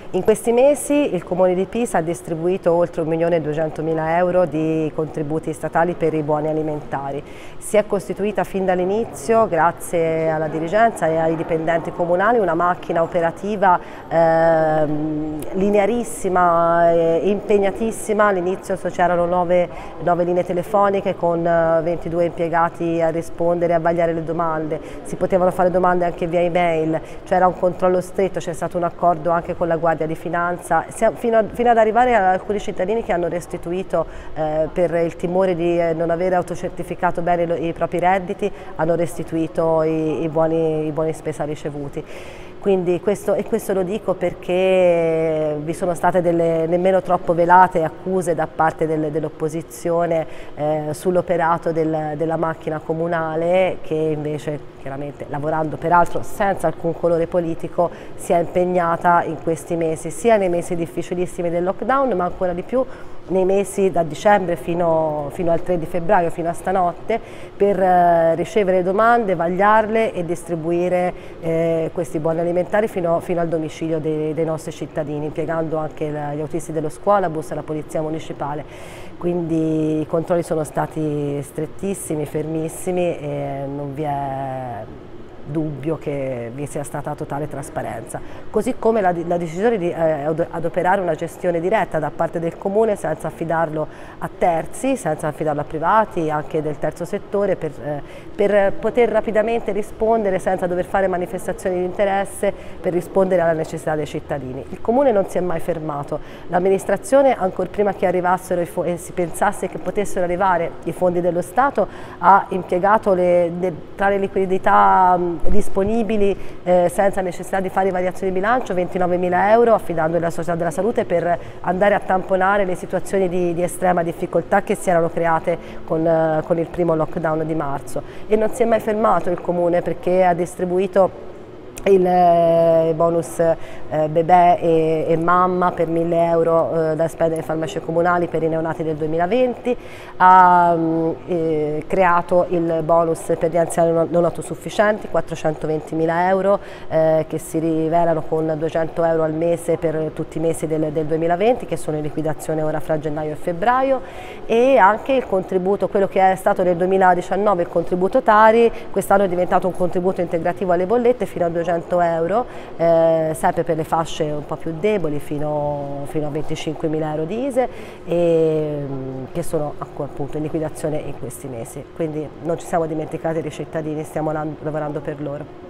In questi mesi il Comune di Pisa ha distribuito oltre 1.200.000 euro di contributi statali per i buoni alimentari. Si è costituita fin dall'inizio, grazie alla dirigenza e ai dipendenti comunali, una macchina operativa linearissima e impegnatissima. All'inizio c'erano 9 linee telefoniche con 22 impiegati a rispondere e a vagliare le domande. Si potevano fare domande anche via email, c'era un controllo stretto, c'è stato un accordo anche con la Guardia di Finanza, fino ad arrivare ad alcuni cittadini che hanno restituito per il timore di non aver autocertificato bene i propri redditi, hanno restituito i buoni spesa ricevuti. Quindi questo lo dico perché vi sono state delle nemmeno troppo velate accuse da parte dell'opposizione sull'operato della macchina comunale, che invece chiaramente, lavorando peraltro senza alcun colore politico, si è impegnata in questi mesi, sia nei mesi difficilissimi del lockdown, ma ancora di più nei mesi da dicembre fino al 3 di febbraio, fino a stanotte, per ricevere domande, vagliarle e distribuire questi buoni alimentari fino al domicilio dei nostri cittadini, impiegando anche gli autisti dello scuolabus e la polizia municipale. Quindi i controlli sono stati strettissimi, fermissimi e non vi è dubbio che vi sia stata totale trasparenza, così come la decisione di adoperare una gestione diretta da parte del Comune senza affidarlo a terzi, senza affidarlo a privati, anche del terzo settore, per poter rapidamente rispondere senza dover fare manifestazioni di interesse, per rispondere alla necessità dei cittadini. Il Comune non si è mai fermato, l'amministrazione, ancor prima che arrivassero e si pensasse che potessero arrivare i fondi dello Stato, ha impiegato tra le liquidità disponibili senza necessità di fare variazioni di bilancio 29.000 euro, affidandoli alla Società della Salute per andare a tamponare le situazioni di estrema difficoltà che si erano create con il primo lockdown di marzo. E non si è mai fermato il Comune, perché ha distribuito il bonus bebè e mamma per 1.000 euro da spendere in farmacie comunali per i neonati del 2020, ha creato il bonus per gli anziani non autosufficienti, 420.000 euro che si rivelano con 200 euro al mese per tutti i mesi del 2020, che sono in liquidazione ora fra gennaio e febbraio, e anche il contributo, quello che è stato nel 2019 il contributo Tari, quest'anno è diventato un contributo integrativo alle bollette fino a 200 euro, sempre per le fasce un po' più deboli, fino a 25.000 euro di ISEE, che sono appunto in liquidazione in questi mesi. Quindi non ci siamo dimenticati dei cittadini, stiamo lavorando per loro.